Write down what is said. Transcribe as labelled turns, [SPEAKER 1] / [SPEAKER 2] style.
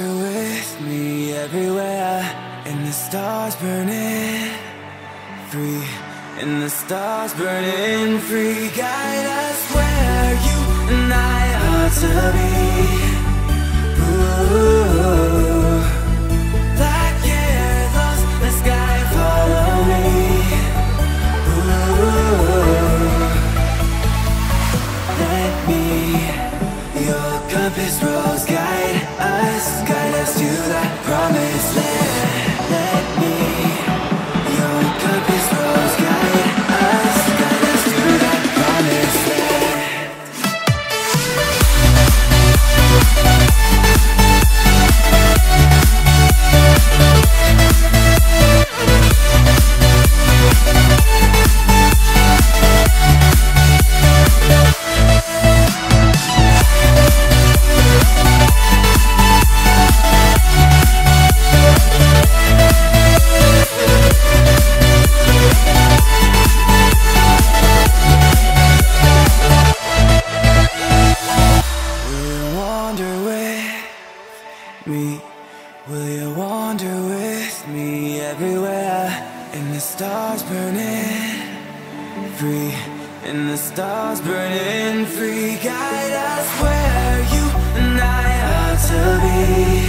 [SPEAKER 1] wander with me everywhere, and the stars burning free, and the stars burning free. Guide us where you and I ought to be. Ooh, like arrows, the sky follow me. Ooh, let me, your compass rose, guide us to that promised land. Let me, your compass rose, guide us to that promised land. Will you wander with me everywhere, and the stars burning free, and the stars burning free. Guide us where you and I ought to be.